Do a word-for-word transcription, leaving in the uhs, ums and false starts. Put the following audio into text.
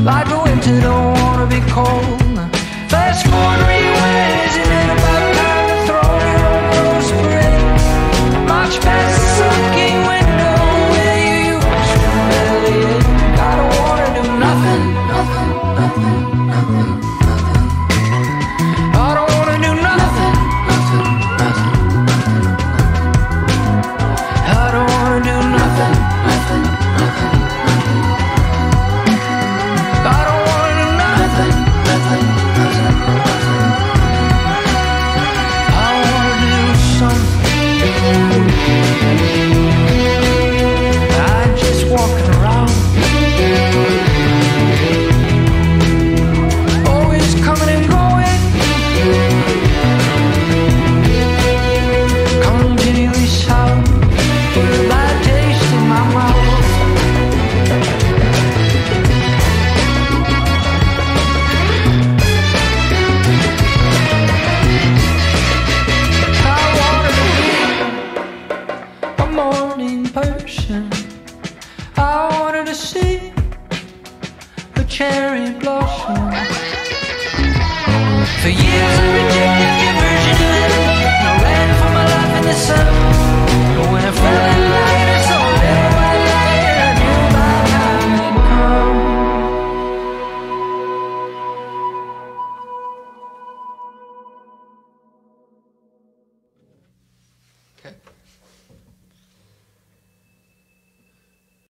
Like the winter, don't wanna be cold. Fast forward three ways, and then about time to throw your rose parade. March past the sulking window where you used to bellyache. I don't wanna do nothing, nothing, nothing, nothing, nothing. I don't wanna do nothing, nothing, nothing, nothing, nothing. I don't wanna do nothing, nothing, nothing, nothing. I don't wanna do nothing, nothing, nothing, nothing. I wanna do something. I'm just walking around, always coming and going, continually sound, with a bad taste in my mouth. I wanna be a morning person. I wanted to see the cherry blossom. For years I rejected your version of heaven. I ran for my life in the sun.